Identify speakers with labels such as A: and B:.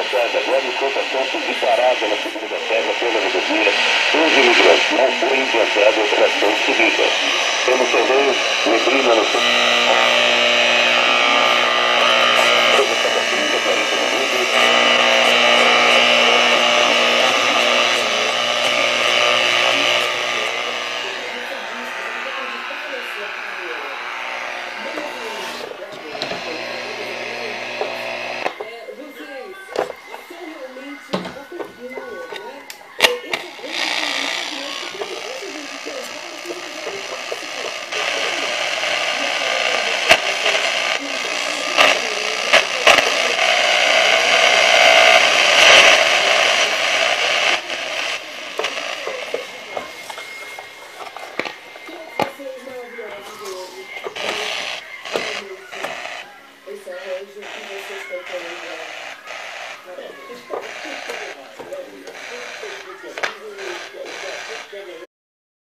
A: Guarda, agora enquanto a ponto de parar pela segunda terra pela rodovia, 11 imigrantes não foi implantada a operação seguida. Temos também neblina no centro. Cada 30, 40 minutos. Esse arranjo que vocês estão tendo.